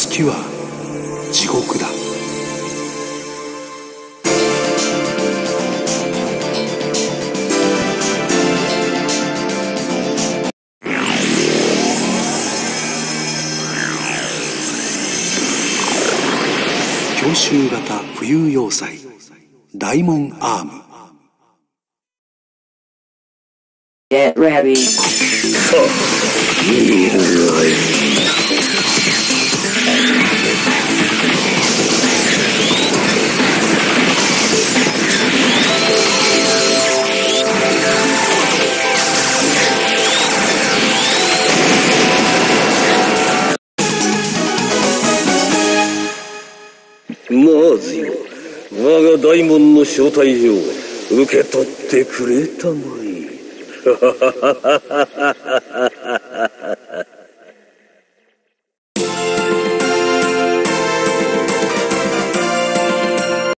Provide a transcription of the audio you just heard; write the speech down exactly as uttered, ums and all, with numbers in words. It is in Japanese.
月は地獄だ。強襲型浮遊要塞大門アーム。 Get ready. Need まずよ、我が大門の招待状受け取ってくれたまえ。